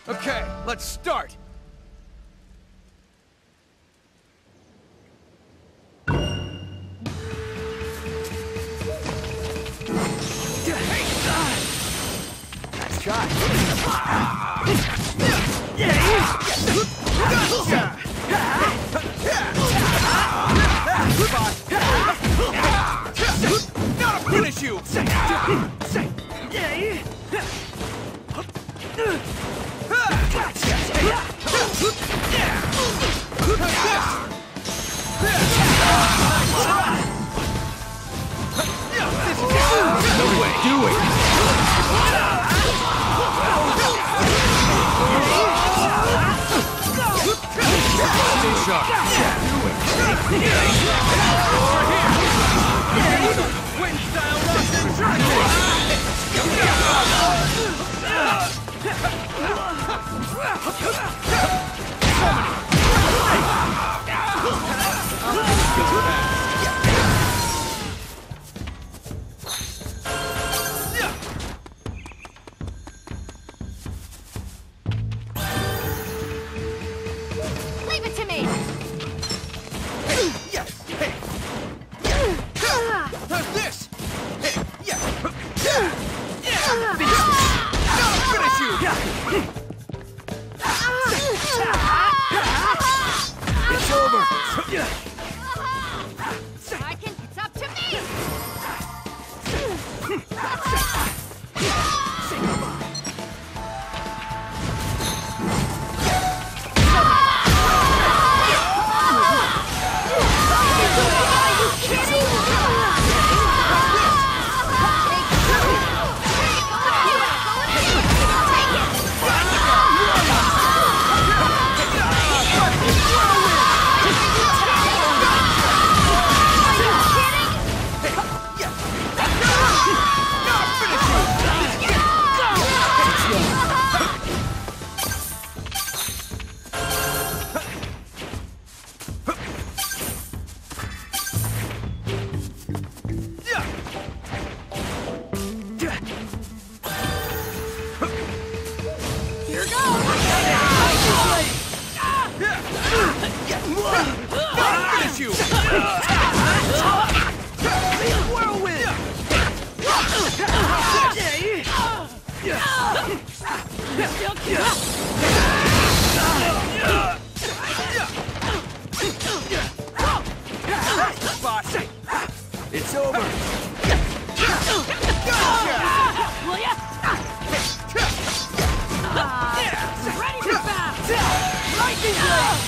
Okay, let's start! Nice try. Gotta finish you! No way. Do it. Stay sharp. Wind style Russian Leave it to me! Yes! Hey! This! Hey! Yeah! Finish you! It's over. It's up to me! Finish you! Whirlwind. It's over. Will ya? Ready to bounce! Lightning blade!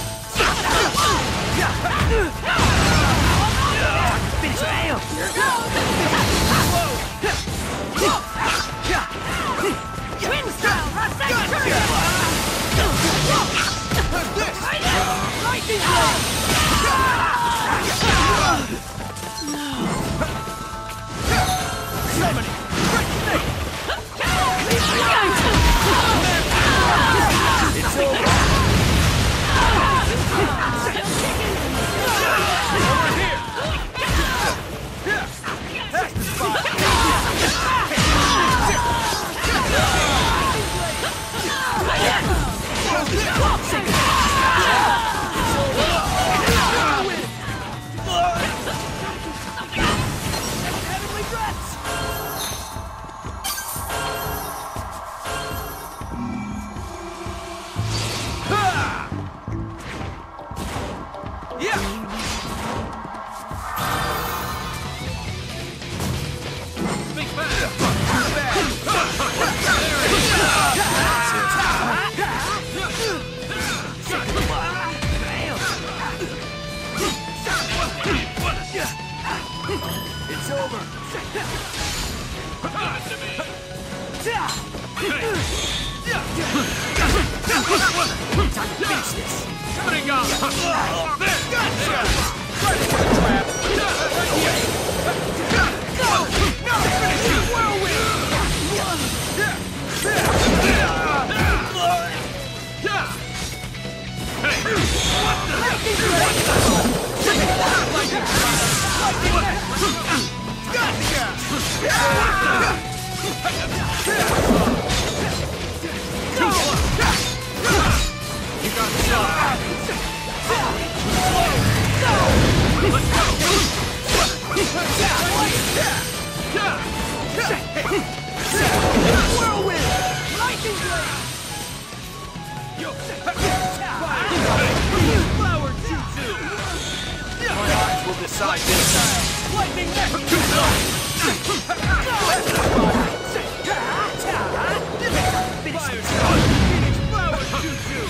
Finish him. Wind style! Lightning blade! It's over. It's over. Time to finish this. Shooting up! Gotcha! Right into the trap! Go! No! Finish you! Whirlwind! Gotcha! Whirlwind! Lightning blade! Flower jutsu! My eyes will decide this. Lightning neck! Fire style! Phoenix flower jutsu!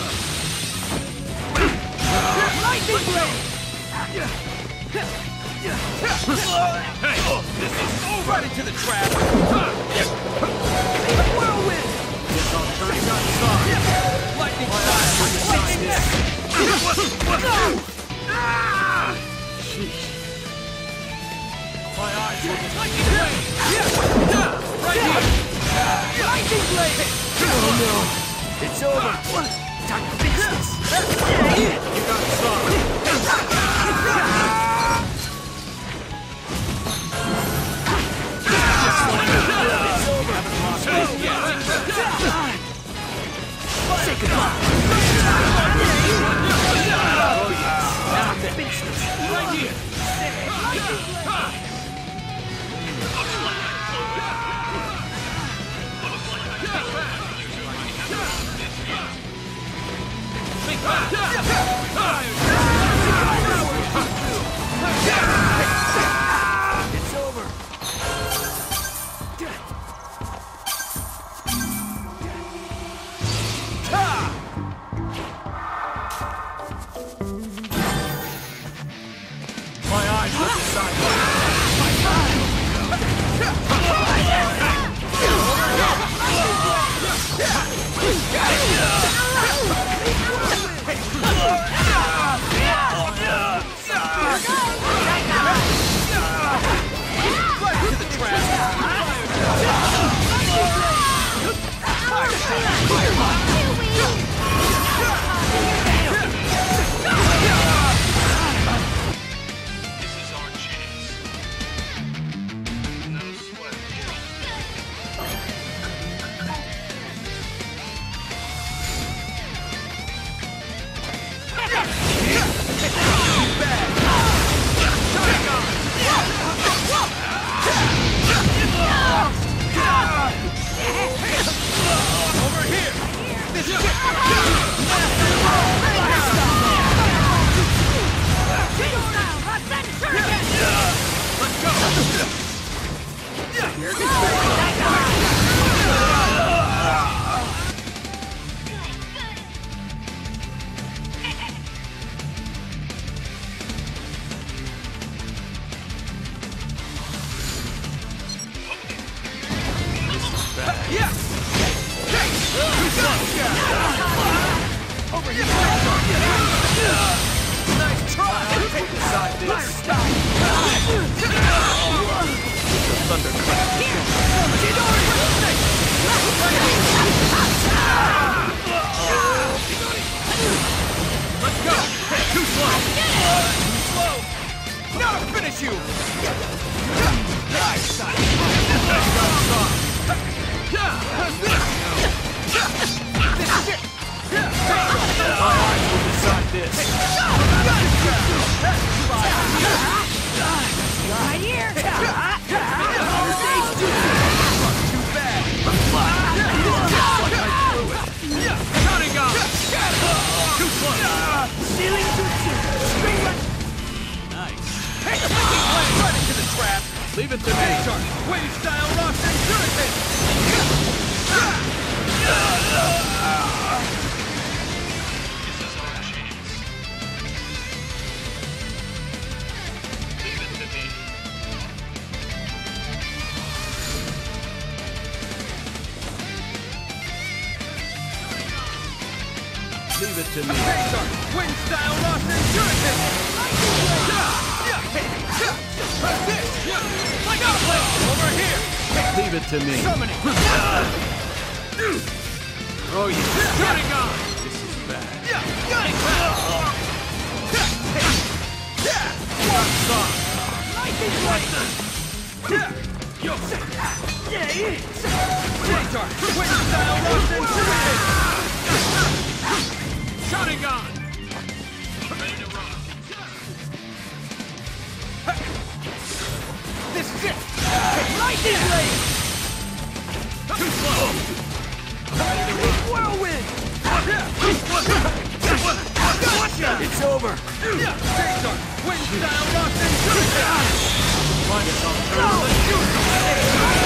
Lightning blade! Hey! This is over! Right into the trap! Whirlwind! Lightning flash! Lightning neck! My eyes will decide. Lightning blade! Right here! Lightning blade! Oh no! It's over! Time to finish this! You got some! It's over! Say goodbye! Now to finish this! Right here! It's over! My eyes will decide. Right into the trap! This is our chance. No sweat. Over here! This is Freestyle! Rasen Shuriken! Let's go! Yeah! Over here! Nice try! Take aside this! Thunderclap. Let's go! Too slow! Too slow! Now to finish you! Nice! Finish it! My eyes will decide this. Right here! Too bad! Counting on! Too close! Ceiling jutsu! String leg! Nice! Right into the trap! Leave it to me. Wave style Rasen Shuriken! This is our chance. Leave it to me. Leave it to me. Wind style Rasen Shuriken! Like a blade! Over here! Leave it to me. Summoning! Oh yeah. Cutting on! This is bad. Lightning blade! J-Star! Wind style Rasen Shuriken! Shutting on! Ready to rock. This is Lightning blade! Too slow! Whirlwind! Gotcha! It's over! Seitan! Wind style Rasen Shuriken! Find us alternative.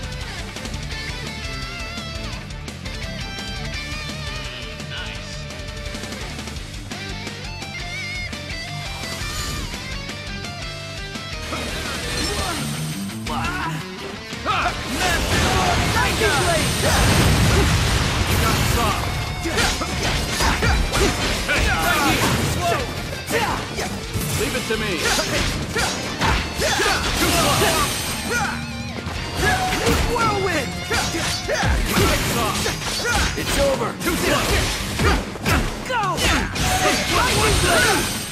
Lightning blade! You got some. Leave it to me. Whirlwind! It's over. Go! Lightning blade!